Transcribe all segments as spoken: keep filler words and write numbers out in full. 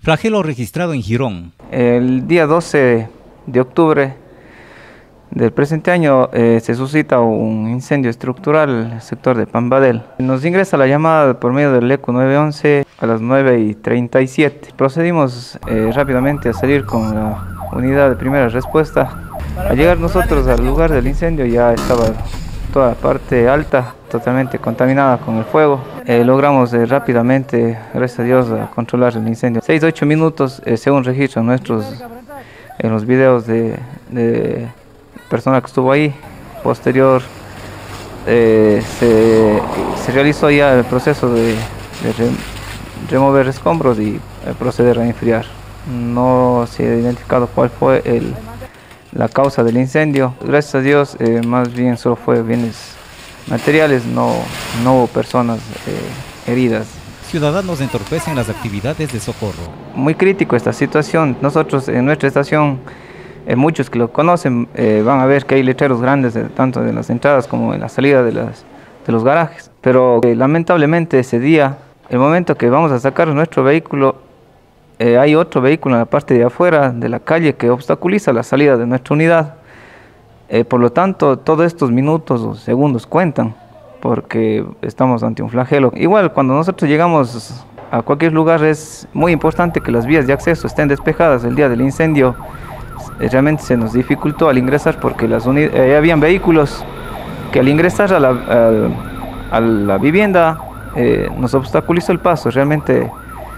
Flagelo registrado en Girón. El día doce de octubre del presente año eh, se suscita un incendio estructural en el sector de Pambadel. Nos ingresa la llamada por medio del ECO nueve once a las nueve y treinta y siete. Procedimos eh, rápidamente a salir con la unidad de primera respuesta. Al llegar nosotros al lugar del incendio ya estaba toda la parte alta totalmente contaminada con el fuego. Eh, logramos eh, rápidamente, gracias a Dios, a controlar el incendio. seis a ocho minutos, eh, según registran nuestros en los videos de, de persona que estuvo ahí. Posterior eh, se, se realizó ya el proceso de, de re, remover escombros y eh, proceder a enfriar. No se ha identificado cuál fue el, la causa del incendio. Gracias a Dios, eh, más bien solo fue bienes materiales, no, no hubo personas eh, heridas. Ciudadanos entorpecen las actividades de socorro. Muy crítico esta situación. Nosotros en nuestra estación, eh, muchos que lo conocen eh, van a ver que hay letreros grandes de, tanto en las entradas como en la salida de, las, de los garajes. Pero eh, lamentablemente ese día, el momento que vamos a sacar nuestro vehículo, eh, hay otro vehículo en la parte de afuera de la calle que obstaculiza la salida de nuestra unidad. Eh, por lo tanto, todos estos minutos o segundos cuentan, porque estamos ante un flagelo. Igual, cuando nosotros llegamos a cualquier lugar es muy importante que las vías de acceso estén despejadas. El día del incendio eh, realmente se nos dificultó al ingresar porque las eh, habían vehículos que al ingresar a la, a, a la vivienda eh, nos obstaculizó el paso. Realmente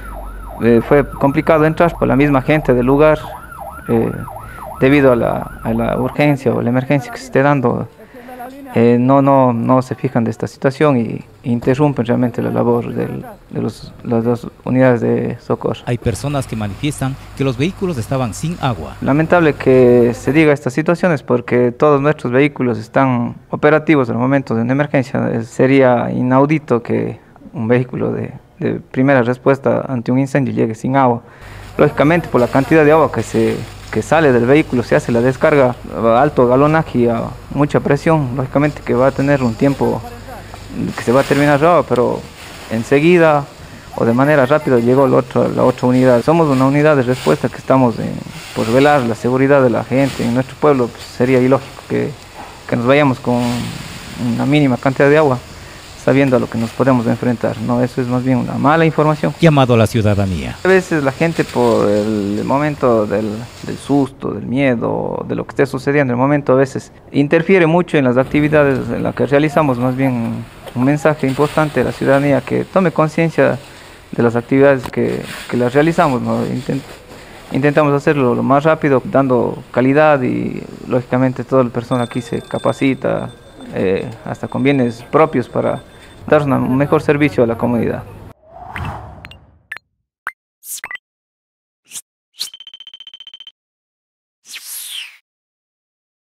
eh, fue complicado entrar por la misma gente del lugar. Eh, debido a la, a la urgencia o la emergencia que se esté dando, eh, no, no, no se fijan de esta situación y interrumpen realmente la labor del, de los, las dos unidades de socorro. Hay personas que manifiestan que los vehículos estaban sin agua. Lamentable que se diga estas situaciones porque todos nuestros vehículos están operativos en el momento de una emergencia. Sería inaudito que un vehículo de, de primera respuesta ante un incendio llegue sin agua. Lógicamente, por la cantidad de agua que se que sale del vehículo, se hace la descarga a alto galonaje y a mucha presión, lógicamente que va a tener un tiempo que se va a terminar rápido, pero enseguida o de manera rápida llegó la otra, la otra unidad. Somos una unidad de respuesta que estamos en, por velar la seguridad de la gente. En nuestro pueblo pues, sería ilógico que, que nos vayamos con una mínima cantidad de agua, sabiendo a lo que nos podemos enfrentar. No, eso es más bien una mala información. Llamado a la ciudadanía. A veces la gente por el momento del, del susto, del miedo, de lo que esté sucediendo en el momento, a veces interfiere mucho en las actividades en las que realizamos. Más bien un mensaje importante a la ciudadanía que tome conciencia de las actividades que, que las realizamos, ¿no? Intent, intentamos hacerlo lo más rápido, dando calidad y lógicamente toda la persona aquí se capacita, eh, hasta con bienes propios para dar un mejor servicio a la comunidad.